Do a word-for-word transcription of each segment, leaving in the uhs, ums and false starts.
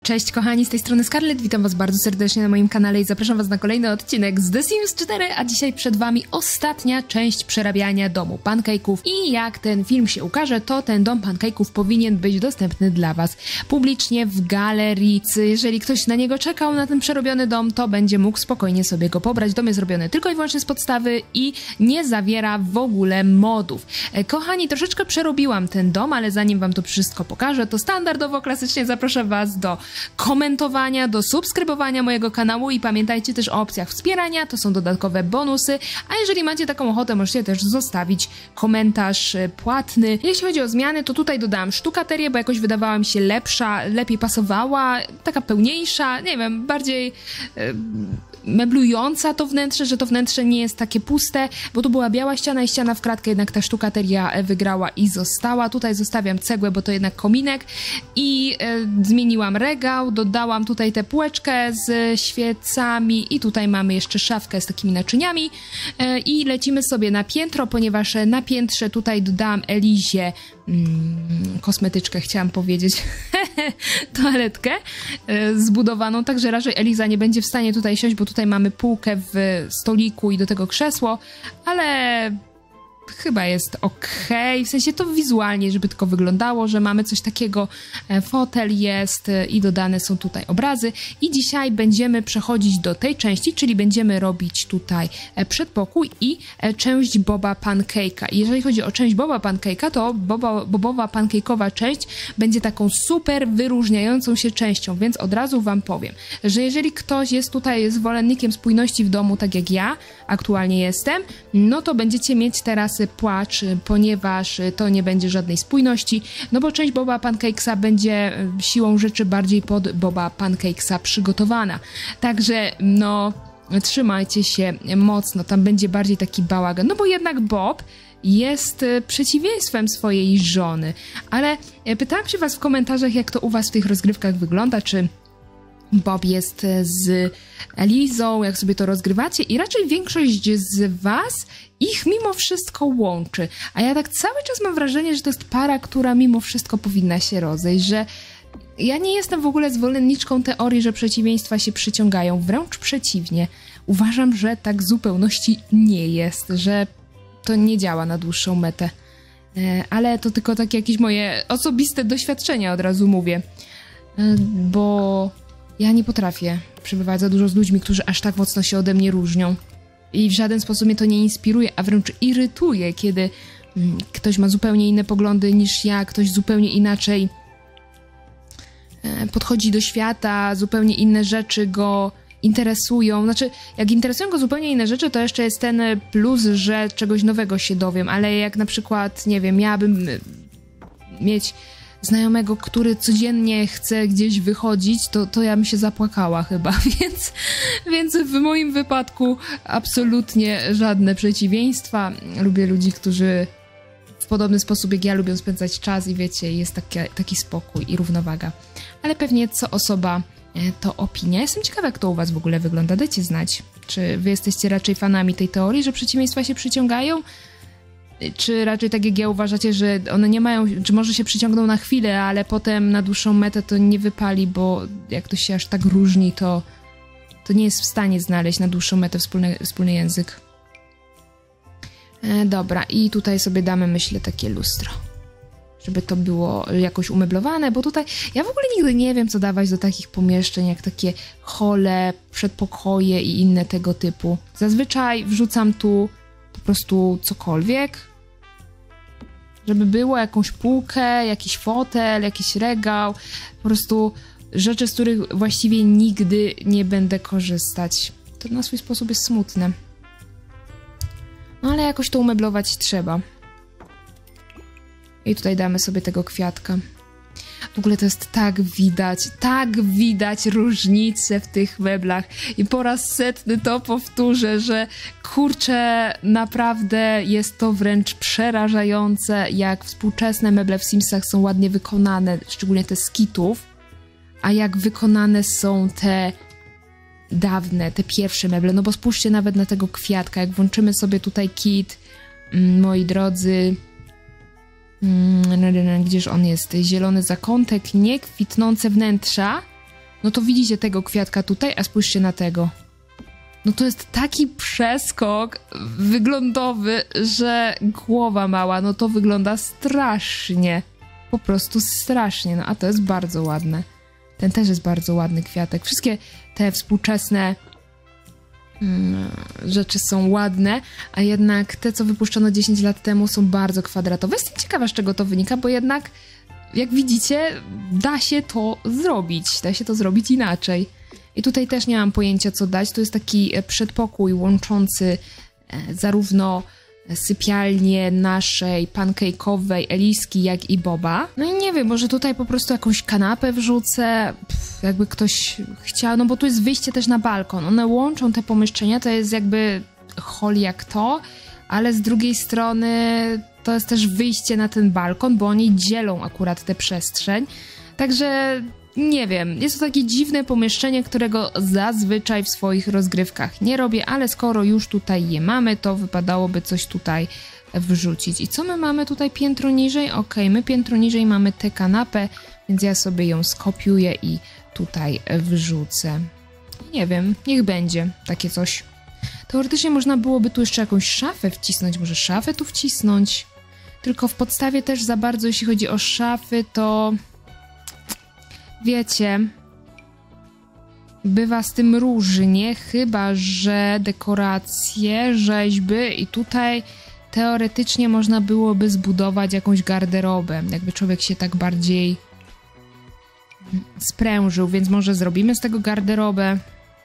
Cześć kochani, z tej strony Scarlett, witam was bardzo serdecznie na moim kanale i zapraszam was na kolejny odcinek z The Sims cztery, a dzisiaj przed wami ostatnia część przerabiania domu pancake'ów i jak ten film się ukaże, to ten dom pancake'ów powinien być dostępny dla was publicznie w galerii. Jeżeli ktoś na niego czekał, na ten przerobiony dom, to będzie mógł spokojnie sobie go pobrać. Dom jest zrobiony tylko i wyłącznie z podstawy i nie zawiera w ogóle modów. Kochani, troszeczkę przerobiłam ten dom, ale zanim wam to wszystko pokażę, to standardowo, klasycznie zaproszę was do komentowania, do subskrybowania mojego kanału i pamiętajcie też o opcjach wspierania, to są dodatkowe bonusy, a jeżeli macie taką ochotę, możecie też zostawić komentarz płatny. Jeśli chodzi o zmiany, to tutaj dodałam sztukaterię, bo jakoś wydawała mi się lepsza, lepiej pasowała, taka pełniejsza, nie wiem, bardziej e, meblująca to wnętrze, że to wnętrze nie jest takie puste, bo tu była biała ściana i ściana w kratkę, jednak ta sztukateria wygrała i została. Tutaj zostawiam cegłę, bo to jednak kominek i e, zmieniłam regał, dodałam tutaj tę półeczkę z świecami i tutaj mamy jeszcze szafkę z takimi naczyniami e, i lecimy sobie na piętro, ponieważ na piętrze tutaj dodałam Elizie mm, kosmetyczkę, chciałam powiedzieć, toaletkę e, zbudowaną, także raczej Eliza nie będzie w stanie tutaj siąść, bo tutaj mamy półkę w stoliku i do tego krzesło, ale chyba jest okej, w sensie to wizualnie, żeby tylko wyglądało, że mamy coś takiego, fotel jest i dodane są tutaj obrazy i dzisiaj będziemy przechodzić do tej części, czyli będziemy robić tutaj przedpokój i część Boba Pancake'a. Jeżeli chodzi o część Boba Pancake'a, to Boba, bobowa pancake'owa część będzie taką super wyróżniającą się częścią, więc od razu wam powiem, że jeżeli ktoś jest tutaj zwolennikiem spójności w domu, tak jak ja aktualnie jestem, no to będziecie mieć teraz płacz, ponieważ to nie będzie żadnej spójności, no bo część Boba Pancakesa będzie siłą rzeczy bardziej pod Boba Pancakesa przygotowana. Także no trzymajcie się mocno, tam będzie bardziej taki bałagan, no bo jednak Bob jest przeciwieństwem swojej żony. Ale pytałam się was w komentarzach, jak to u was w tych rozgrywkach wygląda, czy Bob jest z Elizą, jak sobie to rozgrywacie i raczej większość z was ich mimo wszystko łączy. A ja tak cały czas mam wrażenie, że to jest para, która mimo wszystko powinna się rozejść, że ja nie jestem w ogóle zwolenniczką teorii, że przeciwieństwa się przyciągają, wręcz przeciwnie. Uważam, że tak w zupełności nie jest, że to nie działa na dłuższą metę. Ale to tylko takie jakieś moje osobiste doświadczenia, od razu mówię, bo ja nie potrafię przebywać za dużo z ludźmi, którzy aż tak mocno się ode mnie różnią. I w żaden sposób mnie to nie inspiruje, a wręcz irytuje, kiedy mm, ktoś ma zupełnie inne poglądy niż ja, ktoś zupełnie inaczej e, podchodzi do świata, zupełnie inne rzeczy go interesują. Znaczy, jak interesują go zupełnie inne rzeczy, to jeszcze jest ten plus, że czegoś nowego się dowiem, ale jak na przykład, nie wiem, miałabym mieć znajomego, który codziennie chce gdzieś wychodzić, to, to ja bym się zapłakała chyba, więc, więc w moim wypadku absolutnie żadne przeciwieństwa. Lubię ludzi, którzy w podobny sposób jak ja lubią spędzać czas i wiecie, jest taki, taki spokój i równowaga. Ale pewnie co osoba to opinia. Jestem ciekawa, jak to u was w ogóle wygląda. Dajcie znać, czy wy jesteście raczej fanami tej teorii, że przeciwieństwa się przyciągają, czy raczej tak jak ja uważacie, że one nie mają, czy może się przyciągną na chwilę, ale potem na dłuższą metę to nie wypali, bo jak ktoś się aż tak różni, to, to nie jest w stanie znaleźć na dłuższą metę wspólny, wspólny język. E, dobra, i tutaj sobie damy, myślę, takie lustro, żeby to było jakoś umeblowane, bo tutaj ja w ogóle nigdy nie wiem, co dawać do takich pomieszczeń, jak takie hole, przedpokoje i inne tego typu. Zazwyczaj wrzucam tu po prostu cokolwiek, żeby było jakąś półkę, jakiś fotel, jakiś regał, po prostu rzeczy, z których właściwie nigdy nie będę korzystać. To na swój sposób jest smutne. No ale jakoś to umeblować trzeba. I tutaj damy sobie tego kwiatka. W ogóle to jest tak widać, tak widać różnice w tych meblach. I po raz setny to powtórzę, że kurczę, naprawdę jest to wręcz przerażające, jak współczesne meble w Simsach są ładnie wykonane, szczególnie te z kitów, a jak wykonane są te dawne, te pierwsze meble. No bo spójrzcie nawet na tego kwiatka, jak włączymy sobie tutaj kit, moi drodzy, gdzież on jest? Zielony zakątek, nie kwitnące wnętrza. No to widzicie tego kwiatka tutaj, a spójrzcie na tego. No to jest taki przeskok wyglądowy, że głowa mała, no to wygląda strasznie. Po prostu strasznie, no a to jest bardzo ładne. Ten też jest bardzo ładny kwiatek. Wszystkie te współczesne mm, rzeczy są ładne, a jednak te, co wypuszczono dziesięć lat temu, są bardzo kwadratowe. Jestem ciekawa, z czego to wynika, bo jednak, jak widzicie, da się to zrobić. Da się to zrobić inaczej. I tutaj też nie mam pojęcia, co dać. To jest taki przedpokój łączący zarówno sypialnię naszej pancake'owej Eliski, jak i Boba. No i nie wiem, może tutaj po prostu jakąś kanapę wrzucę, Pff, jakby ktoś chciał, no bo tu jest wyjście też na balkon. One łączą te pomieszczenia, to jest jakby hol jak to, ale z drugiej strony to jest też wyjście na ten balkon, bo oni dzielą akurat tę przestrzeń. Także nie wiem, jest to takie dziwne pomieszczenie, którego zazwyczaj w swoich rozgrywkach nie robię, ale skoro już tutaj je mamy, to wypadałoby coś tutaj wrzucić. I co my mamy tutaj piętro niżej? Ok, my piętro niżej mamy tę kanapę, więc ja sobie ją skopiuję i tutaj wrzucę. Nie wiem, niech będzie takie coś. Teoretycznie można byłoby tu jeszcze jakąś szafę wcisnąć, może szafę tu wcisnąć. Tylko w podstawie też za bardzo, jeśli chodzi o szafy, to wiecie, bywa z tym różnie, chyba że dekoracje, rzeźby i tutaj teoretycznie można byłoby zbudować jakąś garderobę, jakby człowiek się tak bardziej sprężył, więc może zrobimy z tego garderobę.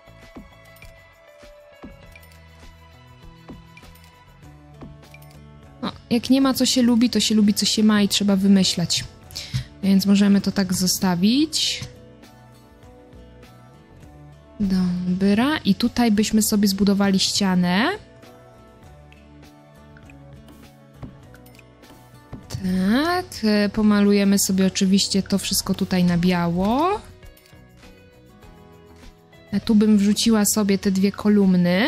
No, jak nie ma co się lubi, to się lubi co się ma i trzeba wymyślać. Więc możemy to tak zostawić. Dobra. I tutaj byśmy sobie zbudowali ścianę. Tak. Pomalujemy sobie oczywiście to wszystko tutaj na biało. A tu bym wrzuciła sobie te dwie kolumny.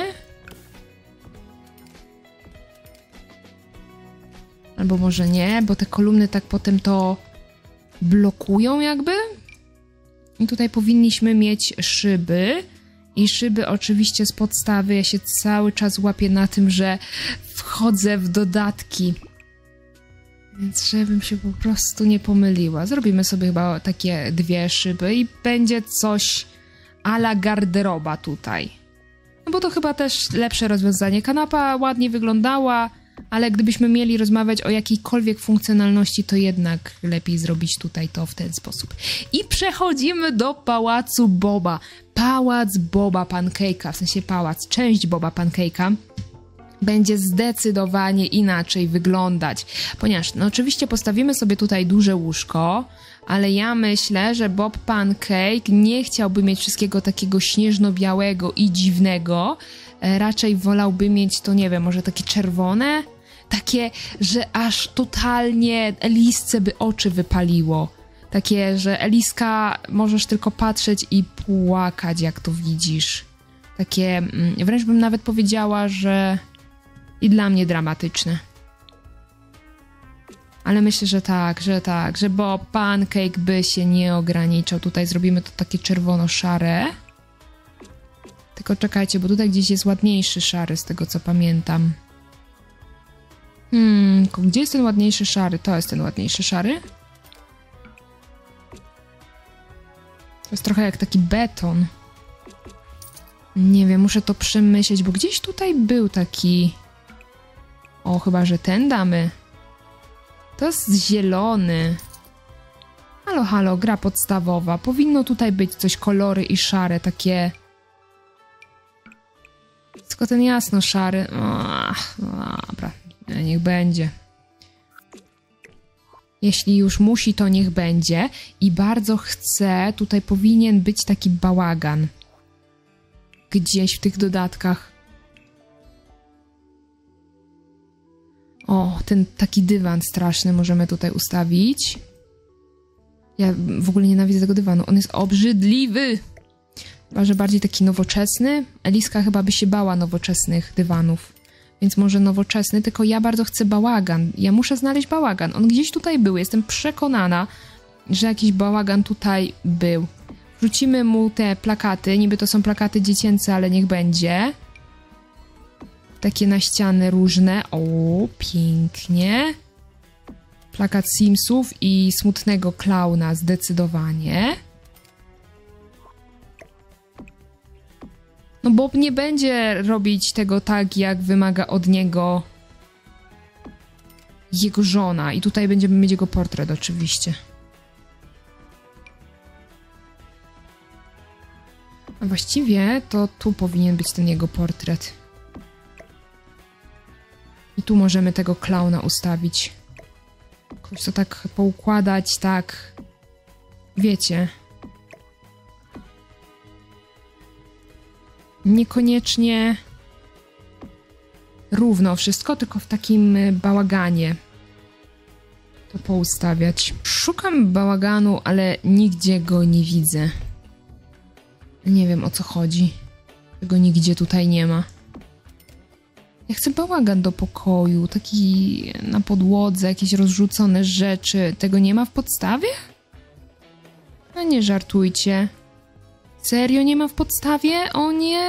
Albo może nie, bo te kolumny tak potem to blokują jakby. I tutaj powinniśmy mieć szyby. I szyby oczywiście z podstawy. Ja się cały czas łapię na tym, że wchodzę w dodatki. Więc żebym się po prostu nie pomyliła. Zrobimy sobie chyba takie dwie szyby i będzie coś a la garderoba tutaj. No bo to chyba też lepsze rozwiązanie. Kanapa ładnie wyglądała, ale gdybyśmy mieli rozmawiać o jakiejkolwiek funkcjonalności, to jednak lepiej zrobić tutaj to w ten sposób. I przechodzimy do pałacu Boba. Pałac Boba Pancake'a, w sensie pałac, część Boba Pancake'a będzie zdecydowanie inaczej wyglądać. Ponieważ, no oczywiście postawimy sobie tutaj duże łóżko, ale ja myślę, że Bob Pancake nie chciałby mieć wszystkiego takiego śnieżno-białego i dziwnego. E, raczej wolałby mieć to, nie wiem, może takie czerwone? Takie, że aż totalnie Elisce by oczy wypaliło. Takie, że Eliska możesz tylko patrzeć i płakać, jak to widzisz. Takie, mm, wręcz bym nawet powiedziała, że i dla mnie dramatyczne. Ale myślę, że tak, że tak, że Bob Pancake by się nie ograniczał. Tutaj zrobimy to takie czerwono-szare. Tylko czekajcie, bo tutaj gdzieś jest ładniejszy szary, z tego co pamiętam. Hmm, gdzie jest ten ładniejszy szary? To jest ten ładniejszy szary. To jest trochę jak taki beton. Nie wiem, muszę to przemyśleć, bo gdzieś tutaj był taki... O, chyba, że ten damy. To jest zielony. Halo, halo, gra podstawowa. Powinno tutaj być coś kolory i szare, takie... Tylko ten jasno szary. Ach, dobra, niech będzie. Jeśli już musi, to niech będzie. I bardzo chcę, tutaj powinien być taki bałagan. Gdzieś w tych dodatkach. O, ten taki dywan straszny możemy tutaj ustawić. Ja w ogóle nienawidzę tego dywanu. On jest obrzydliwy. Chyba, że bardziej taki nowoczesny. Eliska chyba by się bała nowoczesnych dywanów. Więc może nowoczesny, tylko ja bardzo chcę bałagan. Ja muszę znaleźć bałagan. On gdzieś tutaj był. Jestem przekonana, że jakiś bałagan tutaj był. Rzucimy mu te plakaty. Niby to są plakaty dziecięce, ale niech będzie. Takie na ściany różne. O, pięknie. Plakat Simsów i smutnego klauna zdecydowanie. No Bob nie będzie robić tego tak, jak wymaga od niego jego żona. I tutaj będziemy mieć jego portret oczywiście. A właściwie to tu powinien być ten jego portret. I tu możemy tego klauna ustawić. Jakoś to tak poukładać, tak... Wiecie... Niekoniecznie równo wszystko, tylko w takim bałaganie to poustawiać. Szukam bałaganu, ale nigdzie go nie widzę. Nie wiem, o co chodzi. Tego nigdzie tutaj nie ma. Ja chcę bałagan do pokoju, taki na podłodze, jakieś rozrzucone rzeczy. Tego nie ma w podstawie? No nie żartujcie. Serio nie ma w podstawie? O nie!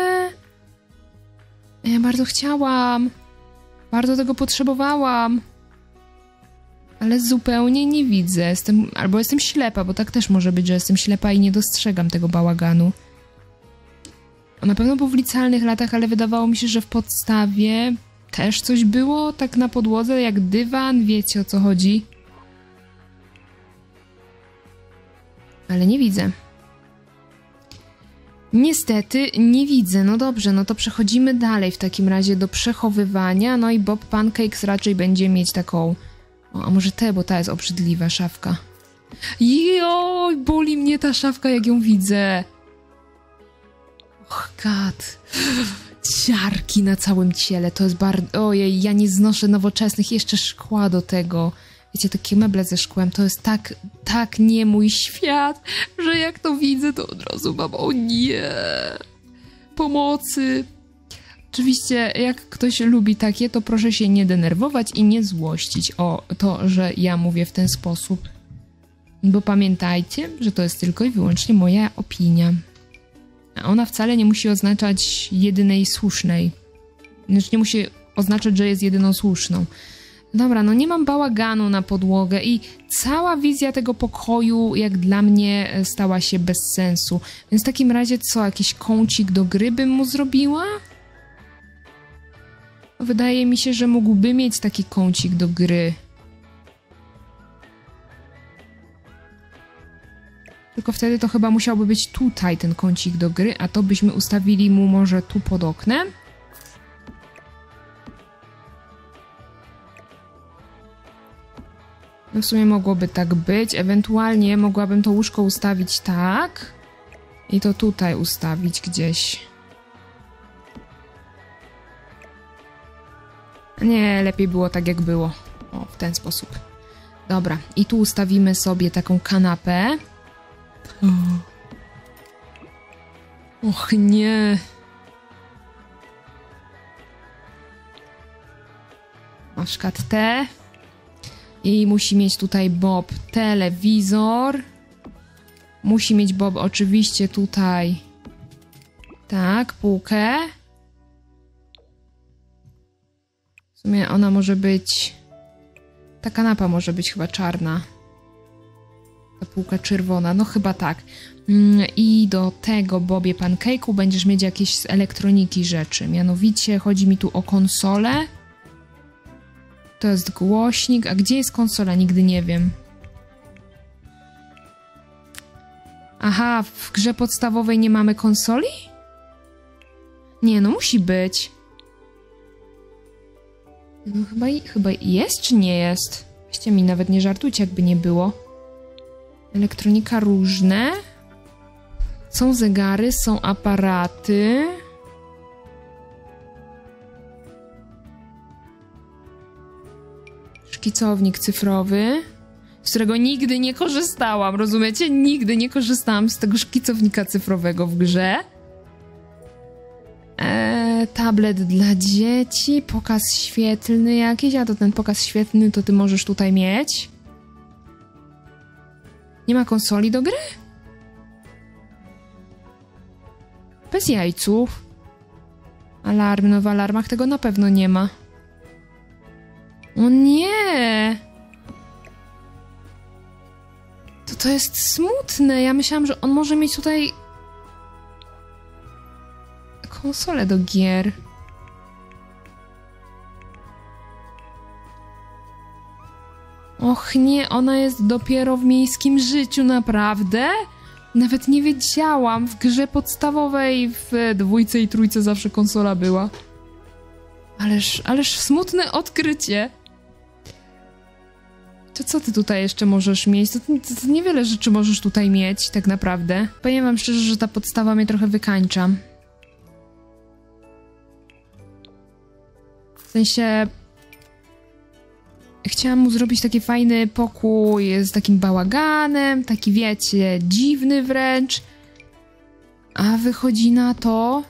Ja bardzo chciałam. Bardzo tego potrzebowałam. Ale zupełnie nie widzę. Jestem, albo jestem ślepa, bo tak też może być, że jestem ślepa i nie dostrzegam tego bałaganu. Na pewno był w licealnych latach, ale wydawało mi się, że w podstawie też coś było, tak na podłodze, jak dywan, wiecie o co chodzi. Ale nie widzę. Niestety nie widzę. No dobrze, no to przechodzimy dalej w takim razie do przechowywania. No i Bob Pancakes raczej będzie mieć taką... O, a może te, bo ta jest obrzydliwa szafka. Joj, boli mnie ta szafka, jak ją widzę. Och, gad. Ciarki na całym ciele, to jest bardzo... Ojej, ja nie znoszę nowoczesnych, jeszcze szkła do tego. Wiecie, takie meble ze szkłem, to jest tak, tak nie mój świat, że jak to widzę, to od razu mam, o nie, pomocy. Oczywiście, jak ktoś lubi takie, to proszę się nie denerwować i nie złościć o to, że ja mówię w ten sposób. Bo pamiętajcie, że to jest tylko i wyłącznie moja opinia. A ona wcale nie musi oznaczać jedynej słusznej. Znaczy nie musi oznaczać, że jest jedyną słuszną. Dobra, no nie mam bałaganu na podłogę i cała wizja tego pokoju jak dla mnie stała się bez sensu. Więc w takim razie co, jakiś kącik do gry bym mu zrobiła? Wydaje mi się, że mógłby mieć taki kącik do gry. Tylko wtedy to chyba musiałby być tutaj ten kącik do gry, a to byśmy ustawili mu może tu pod oknem. No w sumie mogłoby tak być. Ewentualnie mogłabym to łóżko ustawić tak. I to tutaj ustawić gdzieś. Nie, lepiej było tak jak było. O, w ten sposób. Dobra, i tu ustawimy sobie taką kanapę. Och nie. Na przykład te. I musi mieć tutaj Bob telewizor. Musi mieć Bob oczywiście tutaj tak, półkę. W sumie ona może być... Ta kanapa może być chyba czarna. Ta półka czerwona, no chyba tak. I do tego, Bobie Pancake'u, będziesz mieć jakieś z elektroniki rzeczy. Mianowicie chodzi mi tu o konsolę. To jest głośnik. A gdzie jest konsola? Nigdy nie wiem. Aha, w grze podstawowej nie mamy konsoli? Nie, no musi być. No chyba, chyba jest, czy nie jest? Weźcie mi, nawet nie żartujcie, jakby nie było. Elektronika różne. Są zegary, są aparaty. Szkicownik cyfrowy, z którego nigdy nie korzystałam, rozumiecie? Nigdy nie korzystałam z tego szkicownika cyfrowego w grze. Eee, tablet dla dzieci, pokaz świetlny jakiś, a to ten pokaz świetlny to ty możesz tutaj mieć. Nie ma konsoli do gry? Bez jajców. Alarm, no w alarmach tego na pewno nie ma. O nie! To to jest smutne. Ja myślałam, że on może mieć tutaj konsolę do gier. Och nie, ona jest dopiero w miejskim życiu, naprawdę? Nawet nie wiedziałam. W grze podstawowej, w dwójce i trójce zawsze konsola była. Ależ, ależ smutne odkrycie. To co ty tutaj jeszcze możesz mieć? To, to, to niewiele rzeczy możesz tutaj mieć, tak naprawdę. Powiem wam szczerze, że ta podstawa mnie trochę wykańcza. W sensie... Chciałam mu zrobić taki fajny pokój z takim bałaganem, taki wiecie, dziwny wręcz. A wychodzi na to,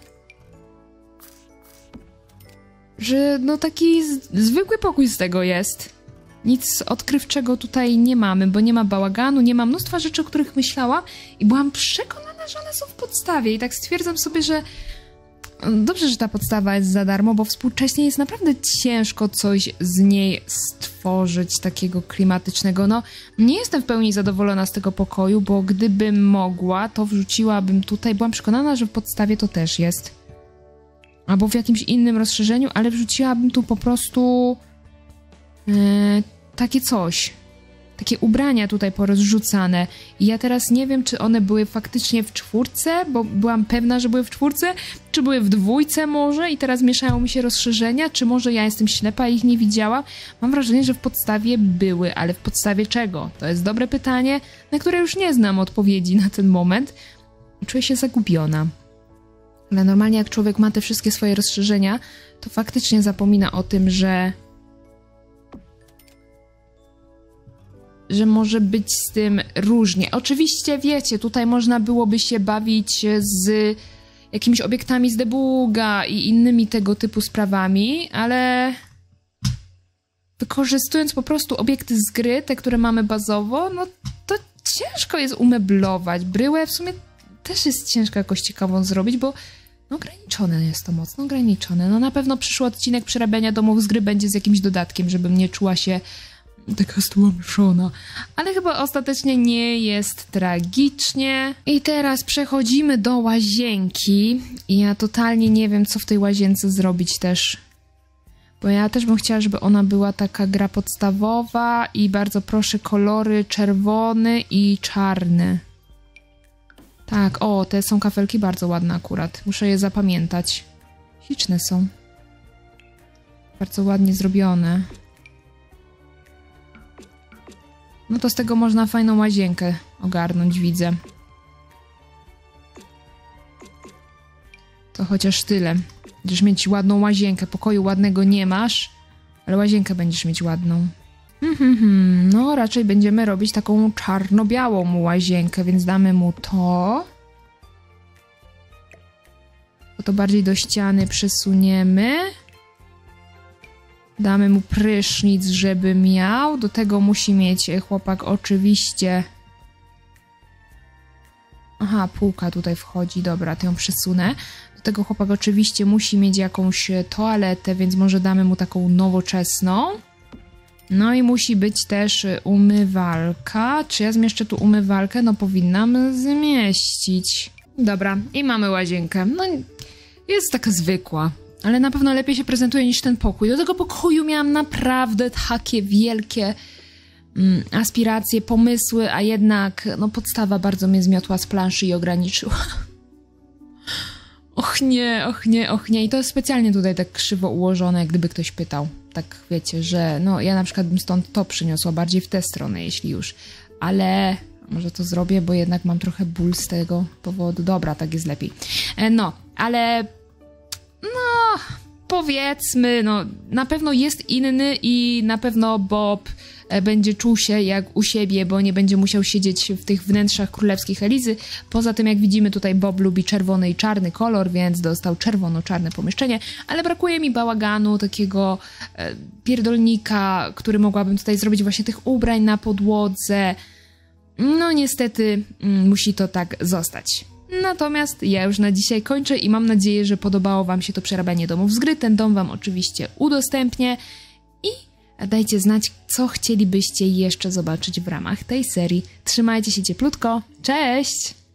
że no taki z- zwykły pokój z tego jest. Nic odkrywczego tutaj nie mamy, bo nie ma bałaganu, nie ma mnóstwa rzeczy, o których myślałam i byłam przekonana, że one są w podstawie i tak stwierdzam sobie, że dobrze, że ta podstawa jest za darmo, bo współcześnie jest naprawdę ciężko coś z niej stworzyć takiego klimatycznego. No, nie jestem w pełni zadowolona z tego pokoju, bo gdybym mogła, to wrzuciłabym tutaj. Byłam przekonana, że w podstawie to też jest. Albo w jakimś innym rozszerzeniu, ale wrzuciłabym tu po prostu e, takie coś. Takie ubrania tutaj porozrzucane. I ja teraz nie wiem, czy one były faktycznie w czwórce, bo byłam pewna, że były w czwórce, czy były w dwójce może i teraz mieszają mi się rozszerzenia, czy może ja jestem ślepa i ich nie widziałam. Mam wrażenie, że w podstawie były, ale w podstawie czego? To jest dobre pytanie, na które już nie znam odpowiedzi na ten moment. Czuję się zagubiona. Ale normalnie jak człowiek ma te wszystkie swoje rozszerzenia, to faktycznie zapomina o tym, że że może być z tym różnie. Oczywiście, wiecie, tutaj można byłoby się bawić z jakimiś obiektami z debuga i innymi tego typu sprawami, ale wykorzystując po prostu obiekty z gry, te, które mamy bazowo, no to ciężko jest umeblować. Bryłę w sumie też jest ciężko jakoś ciekawą zrobić, bo no ograniczone jest to mocno, ograniczone. No na pewno przyszły odcinek przerabiania domów z gry będzie z jakimś dodatkiem, żebym nie czuła się taka stłamszona. Ale chyba ostatecznie nie jest tragicznie. I teraz przechodzimy do łazienki. I ja totalnie nie wiem, co w tej łazience zrobić też. Bo ja też bym chciała, żeby ona była taka gra podstawowa i bardzo proszę kolory czerwony i czarny. Tak, o, te są kafelki bardzo ładne akurat. Muszę je zapamiętać. Śliczne są. Bardzo ładnie zrobione. No to z tego można fajną łazienkę ogarnąć, widzę. To chociaż tyle. Będziesz mieć ładną łazienkę. Pokoju ładnego nie masz, ale łazienkę będziesz mieć ładną. Hmm, hmm, hmm. No raczej będziemy robić taką czarno-białą łazienkę, więc damy mu to. Bo to bardziej do ściany przesuniemy. Damy mu prysznic, żeby miał. Do tego musi mieć chłopak oczywiście... Aha, półka tutaj wchodzi. Dobra, to ją przesunę. Do tego chłopak oczywiście musi mieć jakąś toaletę, więc może damy mu taką nowoczesną. No i musi być też umywalka. Czy ja zmieszczę tu umywalkę? No powinnam zmieścić. Dobra, i mamy łazienkę. No, jest taka zwykła. Ale na pewno lepiej się prezentuje niż ten pokój. Do tego pokoju miałam naprawdę takie wielkie mm, aspiracje, pomysły, a jednak no, podstawa bardzo mnie zmiotła z planszy i ograniczyła. Och nie, och nie, och nie. I to jest specjalnie tutaj tak krzywo ułożone, jak gdyby ktoś pytał. Tak wiecie, że no ja na przykład bym stąd to przyniosła bardziej w tę stronę, jeśli już. Ale może to zrobię, bo jednak mam trochę ból z tego powodu. Dobra, tak jest lepiej. E, no, ale... No, powiedzmy, no, na pewno jest inny i na pewno Bob będzie czuł się jak u siebie, bo nie będzie musiał siedzieć w tych wnętrzach królewskich Elizy. Poza tym, jak widzimy, tutaj Bob lubi czerwony i czarny kolor, więc dostał czerwono-czarne pomieszczenie, ale brakuje mi bałaganu, takiego e, pierdolnika, który mogłabym tutaj zrobić właśnie tych ubrań na podłodze. No niestety mm, musi to tak zostać. Natomiast ja już na dzisiaj kończę i mam nadzieję, że podobało wam się to przerabianie domów z gry. Ten dom wam oczywiście udostępnię i dajcie znać, co chcielibyście jeszcze zobaczyć w ramach tej serii. Trzymajcie się cieplutko, cześć!